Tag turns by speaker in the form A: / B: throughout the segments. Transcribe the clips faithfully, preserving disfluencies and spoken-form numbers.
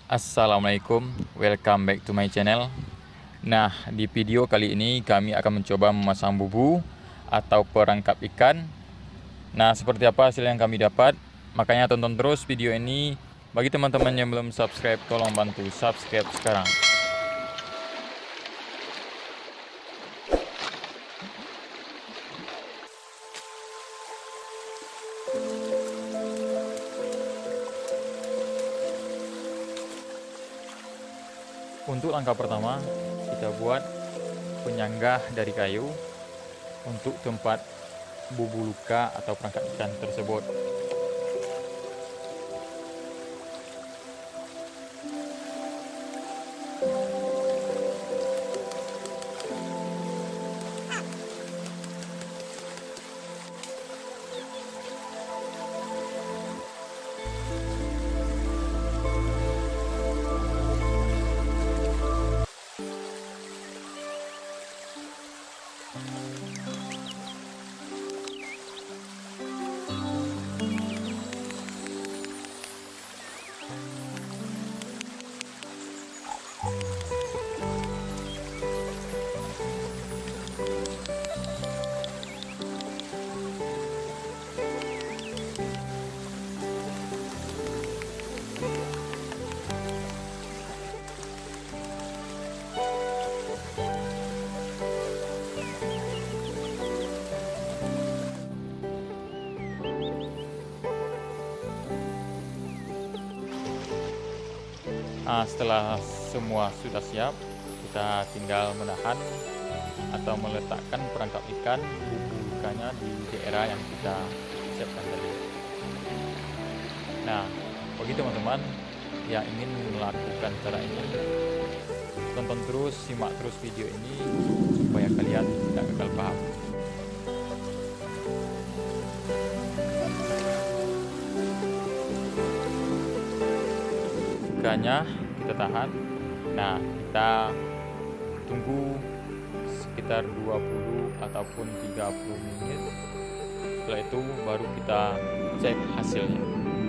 A: Assalamualaikum, welcome back to my channel. Nah, di video kali ini kami akan mencoba memasang bubu atau perangkap ikan. Nah, seperti apa hasil yang kami dapat? Makanya tonton terus video ini. Bagi teman-teman yang belum subscribe, tolong bantu subscribe sekarang. Untuk langkah pertama, kita buat penyanggah dari kayu untuk tempat bubu luka atau perangkap ikan tersebut. Nah, setelah semua sudah siap, kita tinggal menahan atau meletakkan perangkap ikan bubu lukanya di daerah yang kita siapkan tadi. Nah, bagi teman-teman yang ingin melakukan cara ini, tonton terus, simak terus video ini supaya kalian tidak gagal paham. Ikannya kita tahan. Nah, kita tunggu sekitar dua puluh ataupun tiga puluh menit. Setelah itu baru kita cek hasilnya.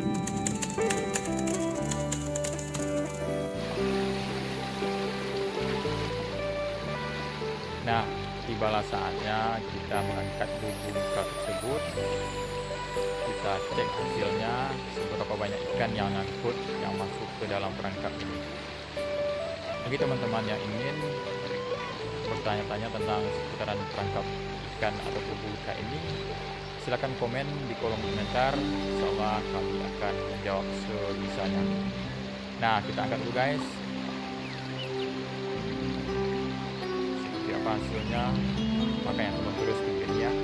A: Nah, tibalah saatnya kita mengangkat bubu luka tersebut. Kita cek hasilnya seberapa banyak ikan yang ngangkut yang masuk ke dalam perangkap ini. Bagi teman-teman yang ingin bertanya-tanya tentang seputaran perangkap ikan atau bubu luka ini, silakan komen di kolom komentar. Insyaallah kami akan menjawab sebisanya. Nah, kita angkat dulu guys. Seperti apa hasilnya? Makanya tonton terus video ini ya.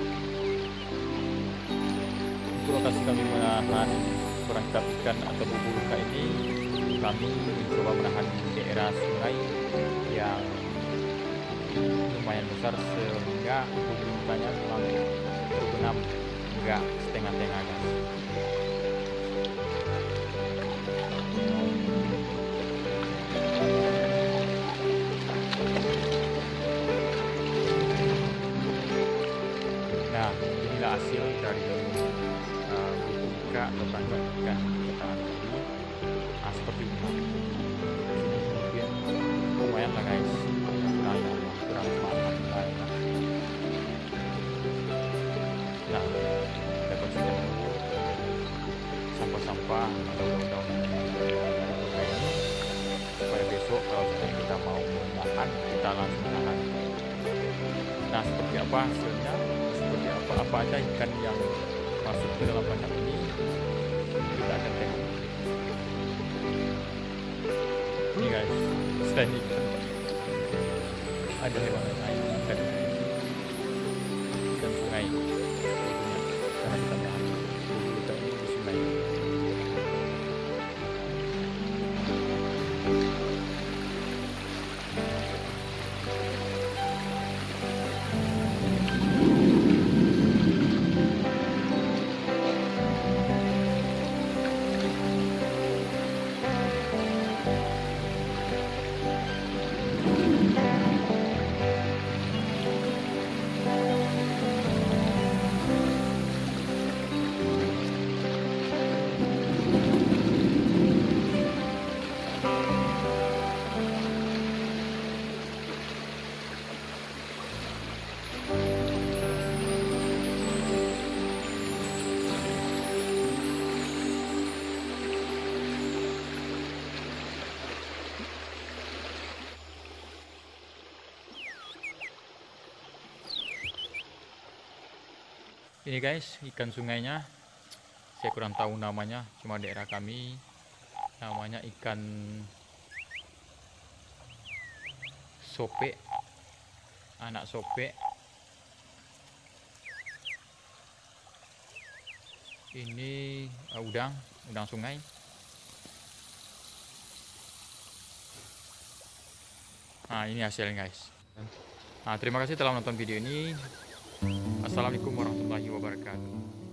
A: Untuk lokasi kami menahan perangkap ikan atau bubu luka ini, kami mencoba menahan di daerah sungai yang lumayan besar sehingga bubu lukanya memang terbenam, enggak setengah-tengah guys. Nah, inilah hasil dari atau perangkap ikan kita tadi. Nah, seperti ini. Mungkin lumayan lah guys. Nah, ya, kurang semangat lah ya. Nah, kita bersihkan dulu sampah-sampah atau daun-daun ini supaya besok kalau kita mau menahan, kita langsung menahan. Nah, seperti apa hasilnya? Seperti apa apa aja ikan yang masuk ke dalam perangkap ini, kita akan tengok. Ini guys, selain ikan ada hewan lain, ikan ikan sungai, karena kita tahan kita ini di sungai. Ini guys, ikan sungainya. Saya kurang tahu namanya, cuma daerah kami namanya ikan sope, anak sope. Ini uh, udang, udang sungai. Nah, ini hasilnya guys. Nah, terima kasih telah menonton video ini. Assalamualaikum warahmatullahi wabarakatuh.